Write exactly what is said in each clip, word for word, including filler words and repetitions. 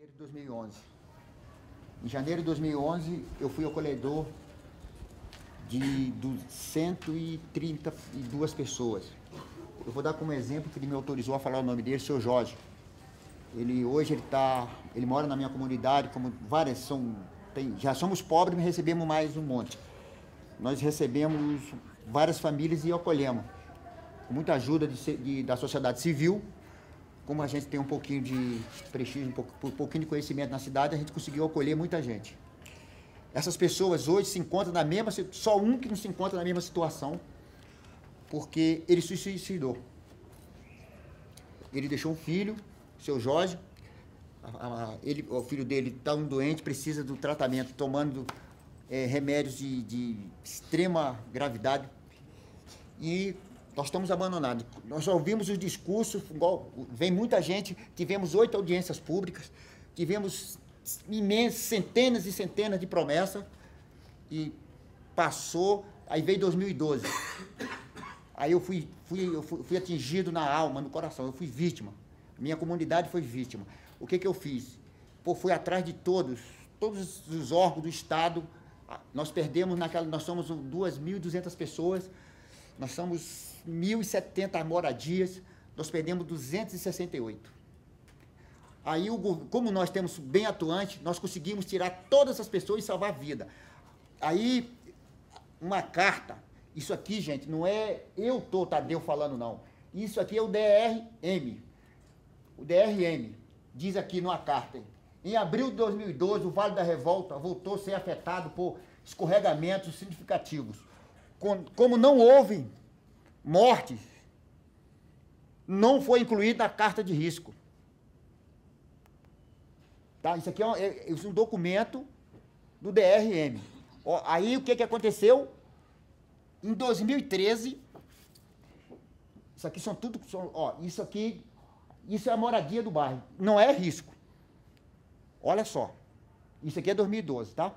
janeiro de dois mil e onze. Em janeiro de dois mil e onze, eu fui acolhedor de cento e trinta e duas pessoas. Eu vou dar como exemplo que ele me autorizou a falar o nome dele, seu Jorge. Ele hoje ele tá, ele mora na minha comunidade, como várias são, tem, já somos pobres, mas recebemos mais um monte. Nós recebemos várias famílias e acolhemos, com muita ajuda de, de, da sociedade civil. Como a gente tem um pouquinho de prestígio, um, pouco, um pouquinho de conhecimento na cidade, a gente conseguiu acolher muita gente. Essas pessoas hoje se encontram na mesma, só um que não se encontra na mesma situação, porque ele se suicidou. Ele deixou um filho, seu Jorge, a, a, ele, o filho dele está um doente, precisa do tratamento, tomando é, remédios de, de extrema gravidade, e nós estamos abandonados. Nós ouvimos os discursos, igual, vem muita gente, tivemos oito audiências públicas, tivemos imensas, centenas e centenas de promessas, e passou, aí veio dois mil e doze. Aí eu fui, fui, eu fui, fui atingido na alma, no coração, eu fui vítima. Minha comunidade foi vítima. O que que eu fiz? Pô, fui atrás de todos, todos os órgãos do Estado. Nós perdemos naquela, nós somos duas mil e duzentas pessoas, nós somos mil e setenta moradias, nós perdemos duzentos e sessenta e oito. Aí, o, como nós temos bem atuante, nós conseguimos tirar todas as pessoas e salvar a vida. Aí, uma carta, isso aqui, gente, não é eu tô, Tadeu, falando, não. Isso aqui é o D R M. O D R M diz aqui numa carta, em abril de dois mil e doze, o Vale da Revolta voltou a ser afetado por escorregamentos significativos. Como não houve mortes, não foi incluído na carta de risco. Tá? Isso aqui é um, é, é um documento do D R M. Ó, aí o que, que aconteceu? Em dois mil e treze, isso aqui são tudo, são, ó, isso aqui, isso é a moradia do bairro, não é risco. Olha só, isso aqui é dois mil e doze, tá?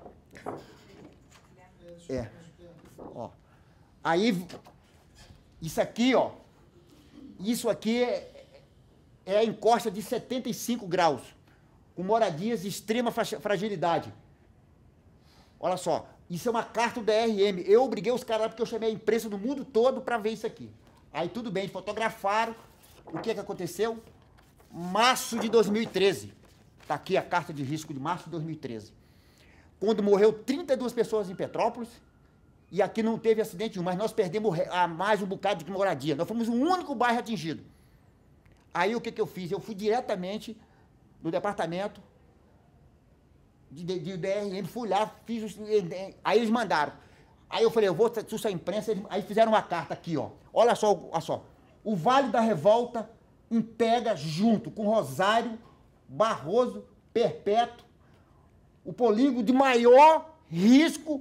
É. Ó. Aí, isso aqui, ó, isso aqui é, é a encosta de setenta e cinco graus, com moradias de extrema fragilidade. Olha só, isso é uma carta do D R M. Eu obriguei os caras porque eu chamei a imprensa do mundo todo para ver isso aqui. Aí tudo bem, fotografaram. O que que aconteceu? Março de dois mil e treze. Está aqui a carta de risco de março de dois mil e treze. Quando morreu trinta e duas pessoas em Petrópolis, e aqui não teve acidente nenhum, mas nós perdemos a mais um bocado de moradia. Nós fomos o único bairro atingido. Aí o que que eu fiz? Eu fui diretamente no departamento de, de, de D R M, fui lá, fiz os, aí eles mandaram. Aí eu falei, eu vou trouxer a imprensa, eles, aí fizeram uma carta aqui, ó. Olha só, olha só. O Vale da Revolta integra junto com Rosário, Barroso, Perpétuo, o polígono de maior risco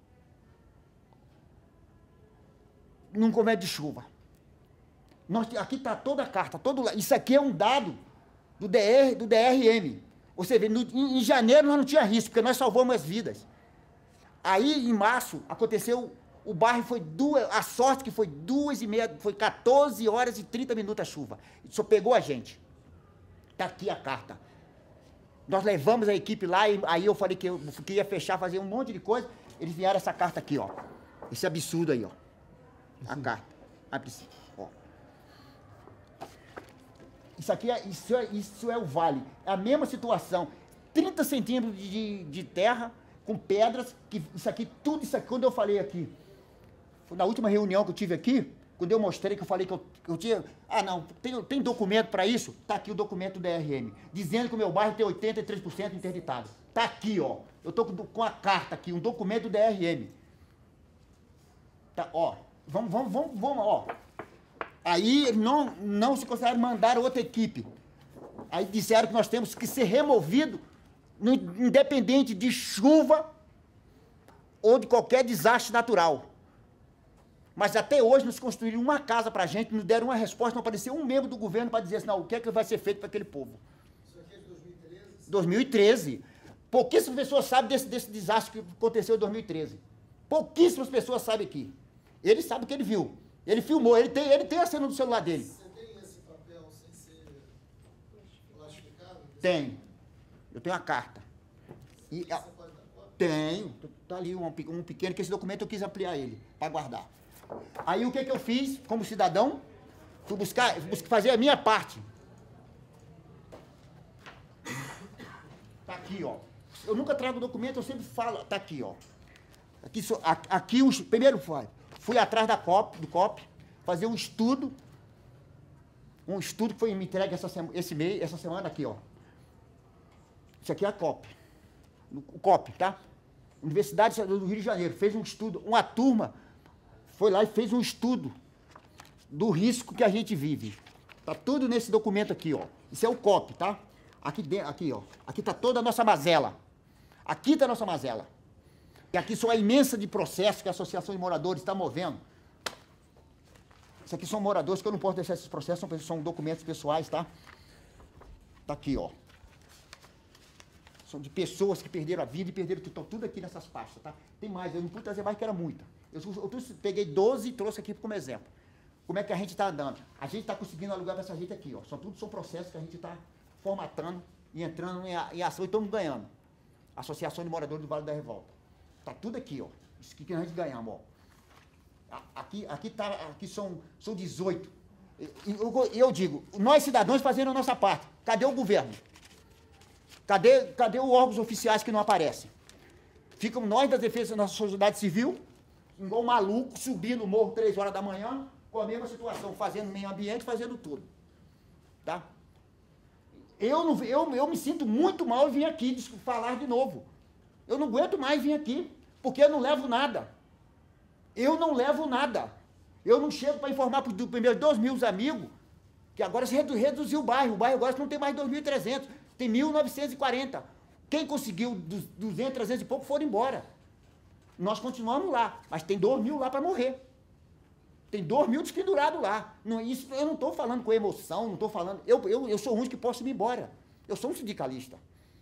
num convento de chuva. Nós, aqui está toda a carta, todo, isso aqui é um dado do, D R, do D R M. Você vê, no, em, em janeiro nós não tinha risco, porque nós salvamos as vidas. Aí, em março, aconteceu, o bairro foi duas, a sorte que foi duas e meia, foi quatorze horas e trinta minutos a chuva. Só pegou a gente. Está aqui a carta. Nós levamos a equipe lá, e aí eu falei que eu que ia fechar, fazer um monte de coisa. Eles vieram essa carta aqui, ó. Esse absurdo aí, ó. A Sim. carta. A princípio, ó. Isso aqui é, isso é, isso é o vale. É a mesma situação. trinta centímetros de, de terra com pedras. Que isso aqui, tudo isso aqui, quando eu falei aqui, na última reunião que eu tive aqui, quando eu mostrei que eu falei que eu, que eu tinha... Ah, não, tem, tem documento para isso? Tá aqui o documento do D R M, dizendo que o meu bairro tem oitenta e três por cento interditado. Tá aqui, ó. Eu tô com, com a carta aqui, um documento do D R M. Tá, ó. Vamos, vamos, vamos, vamos, ó. Aí não, não se consideraram mandar outra equipe. Aí disseram que nós temos que ser removidos, independente de chuva ou de qualquer desastre natural. Mas até hoje nos construíram uma casa para a gente, nos deram uma resposta, não apareceu um membro do governo para dizer assim, não, o que é que vai ser feito para aquele povo. Isso aqui é de dois mil e treze? dois mil e treze. Pouquíssimas pessoas sabem desse, desse desastre que aconteceu em dois mil e treze. Pouquíssimas pessoas sabem aqui. Ele sabe o que ele viu. Ele filmou, ele tem, ele tem a cena do celular dele. Você tem esse papel sem ser plastificado? Tem. Eu tenho a carta. E, a, tenho. Está ali um, um pequeno, que esse documento eu quis ampliar ele, para guardar. Aí o que, que eu fiz, como cidadão? Fui buscar, fui buscar fazer a minha parte. Está aqui, ó. Eu nunca trago documento, eu sempre falo. Está aqui, ó. Aqui, aqui os, primeiro foi, fui atrás da COP, do COP, fazer um estudo. Um estudo que foi me entregue essa, esse mês, essa semana aqui, ó. Isso aqui é a COP. O COP, tá? Universidade do Rio de Janeiro fez um estudo, uma turma foi lá e fez um estudo do risco que a gente vive. Tá tudo nesse documento aqui, ó. Isso é o COP, tá? Aqui dentro, aqui, ó. Aqui tá toda a nossa mazela. Aqui tá a nossa mazela. E aqui são a imensa de processos que a Associação de Moradores está movendo. Isso aqui são moradores, que eu não posso deixar esses processos, são, são documentos pessoais, tá? Tá aqui, ó. São de pessoas que perderam a vida e perderam tudo, tudo aqui nessas pastas, tá? Tem mais, eu não pude trazer mais, que era muita. Eu, eu, eu peguei doze e trouxe aqui como exemplo. Como é que a gente está andando? A gente está conseguindo alugar para essa gente aqui, ó. São tudo são processos que a gente está formatando e entrando em, em ação e estamos ganhando. Associação de Moradores do Vale da Revolta. Está tudo aqui, ó. Isso que a gente ganhamos, ó. Aqui, aqui, tá, aqui são, são dezoito. E eu, eu digo, nós cidadãos fazendo a nossa parte. Cadê o governo? Cadê, cadê os órgãos oficiais que não aparecem? Ficam nós da defesa da nossa sociedade civil, igual um maluco, subindo o morro três horas da manhã, com a mesma situação, fazendo meio ambiente, fazendo tudo. Tá? Eu, não, eu, eu me sinto muito mal em vir aqui falar de novo. Eu não aguento mais vir aqui, porque eu não levo nada. Eu não levo nada. Eu não chego para informar para os primeiros dois mil amigos, que agora se reduziu o bairro. O bairro agora não tem mais dois mil e trezentos, tem mil novecentos e quarenta. Quem conseguiu dos duzentos, trezentos e pouco foram embora. Nós continuamos lá, mas tem dois mil lá para morrer. Tem dois mil despendurados lá. Não, isso, eu não estou falando com emoção, não estou falando... Eu, eu, eu sou o único que posso ir embora. Eu sou um sindicalista.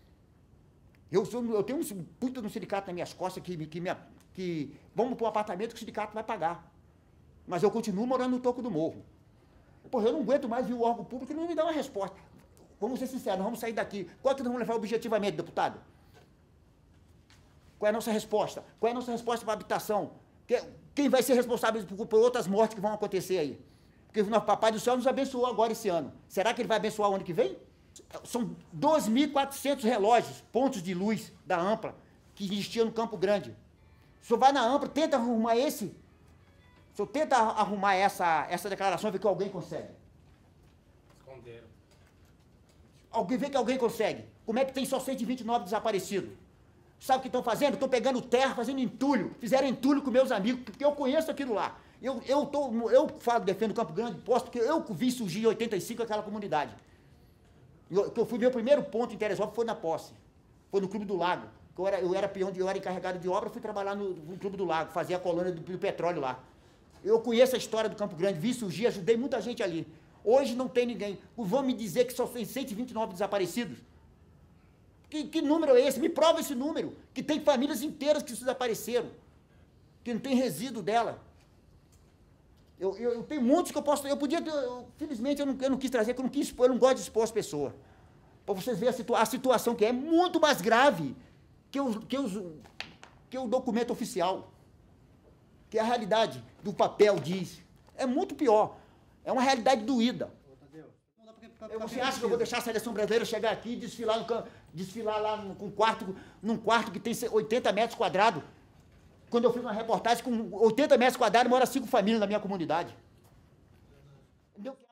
Eu, sou, eu tenho um puta de um sindicato nas minhas costas que, que, me, que vamos para um apartamento que o sindicato vai pagar. Mas eu continuo morando no toco do morro. Pô, eu não aguento mais vir o órgão público e não me dá uma resposta. Vamos ser sinceros, nós vamos sair daqui. Qual é que nós vamos levar objetivamente, deputado? Qual é a nossa resposta? Qual é a nossa resposta para a habitação? Quem vai ser responsável por, por outras mortes que vão acontecer aí? Porque o nosso Papai do Céu nos abençoou agora esse ano. Será que ele vai abençoar o ano que vem? São dois mil e quatrocentos relógios, pontos de luz da Ampla, que existiam no Campo Grande. O senhor vai na Ampla, tenta arrumar esse. O senhor tenta arrumar essa, essa declaração e vê que alguém consegue. Esconderam. Alguém vê que alguém consegue. Como é que tem só cento e vinte e nove desaparecidos? Sabe o que estão fazendo? Estão pegando terra, fazendo entulho. Fizeram entulho com meus amigos, porque eu conheço aquilo lá. Eu, eu, tô, eu falo, defendo Campo Grande, posso, porque eu vi surgir em oitenta e cinco aquela comunidade. Eu, eu fui, meu primeiro ponto em Teresópolis foi na posse. Foi no Clube do Lago. Eu era, eu era peão, de, eu era encarregado de obra, fui trabalhar no, no Clube do Lago, fazia a colônia do, do petróleo lá. Eu conheço a história do Campo Grande, vi surgir, ajudei muita gente ali. Hoje não tem ninguém. Vão me dizer que só tem cento e vinte e nove desaparecidos? Que, que número é esse? Me prova esse número. Que tem famílias inteiras que desapareceram. Que não tem resíduo dela. Eu, eu, eu tenho muitos que eu posso... Eu podia... Eu, felizmente, eu não, eu não quis trazer, porque eu não quis expor, eu não gosto de expor as pessoas. Para vocês verem a, situa a situação que é muito mais grave que, os, que, os, que o documento oficial. Que a realidade do papel diz. É muito pior. É uma realidade doída. Você acha que eu vou deixar a seleção brasileira chegar aqui e desfilar, no, desfilar lá num, com quarto, num quarto que tem oitenta metros quadrados? Quando eu fiz uma reportagem com oitenta metros quadrados, mora cinco famílias na minha comunidade. Entendeu?